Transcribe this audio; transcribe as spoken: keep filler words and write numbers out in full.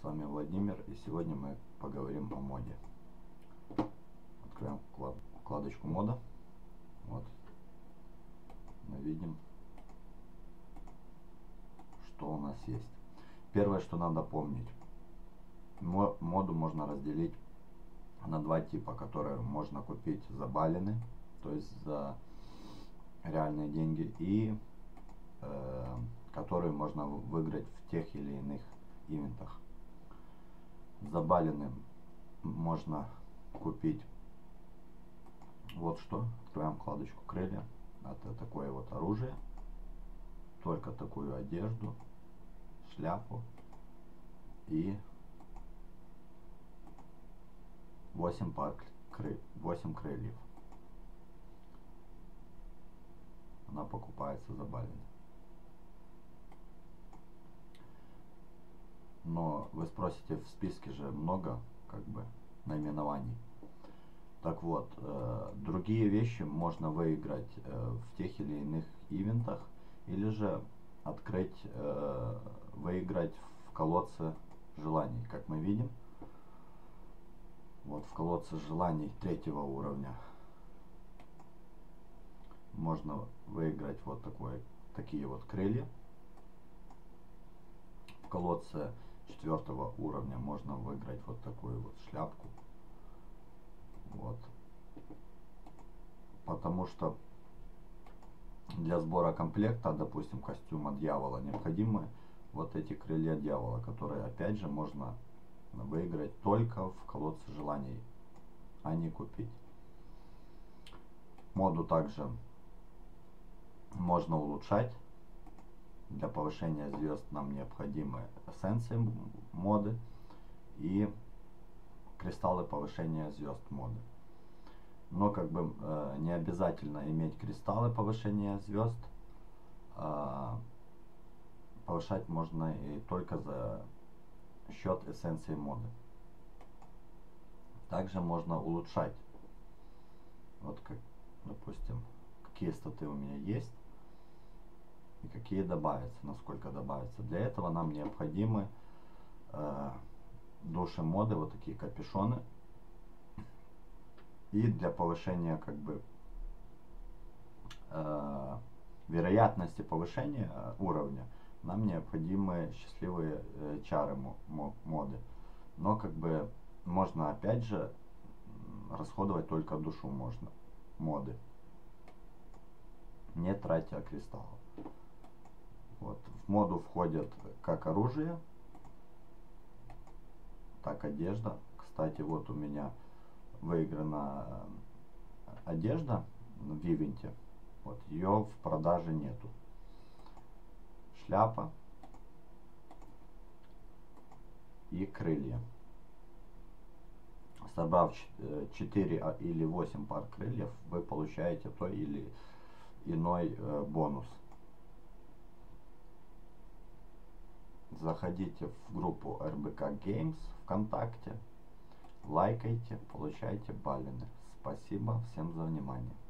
С вами Владимир, и сегодня мы поговорим о моде. Откроем вкладочку мода. Вот. Мы видим, что у нас есть. Первое, что надо помнить. Моду можно разделить на два типа, которые можно купить за баллины, то есть за реальные деньги, и э, которые можно выиграть в тех или иных ивентах. За баллины можно купить вот что. Откроем вкладочку крылья. Это такое вот оружие, только такую одежду, шляпу и восемь пар крыльев, восемь крыльев. Она покупается за баллины. Но вы спросите, в списке же много как бы наименований. Так вот, э, другие вещи можно выиграть э, в тех или иных ивентах, или же открыть, э, выиграть в колодце желаний. Как мы видим, вот в колодце желаний третьего уровня можно выиграть вот такое, такие вот крылья. В колодце четвертого уровня можно выиграть вот такую вот шляпку. Вот. Потому что для сбора комплекта, допустим, костюма дьявола, необходимы вот эти крылья дьявола, которые опять же можно выиграть только в колодце желаний, а не купить. Моду также можно улучшать. Для повышения звезд нам необходимы эссенции моды и кристаллы повышения звезд моды. Но как бы э, не обязательно иметь кристаллы повышения звезд. Э, повышать можно и только за счет эссенции моды. Также можно улучшать. Вот как, допустим, какие статы у меня есть и какие добавятся, насколько добавятся. Для этого нам необходимы э, души моды, вот такие капюшоны. И для повышения как бы э, вероятности повышения уровня нам необходимы счастливые э, чары моды. Но как бы можно опять же расходовать только душу можно моды, не тратя кристаллов. Вот. В моду входят как оружие, так одежда. Кстати, вот у меня выиграна одежда в ивенте. Вот ее в продаже нету. Шляпа и крылья. Собрав четыре или восемь пар крыльев, вы получаете той или иной э, бонус. Заходите в группу эр бэ ка Games ВКонтакте, лайкайте, получайте баллины. Спасибо всем за внимание.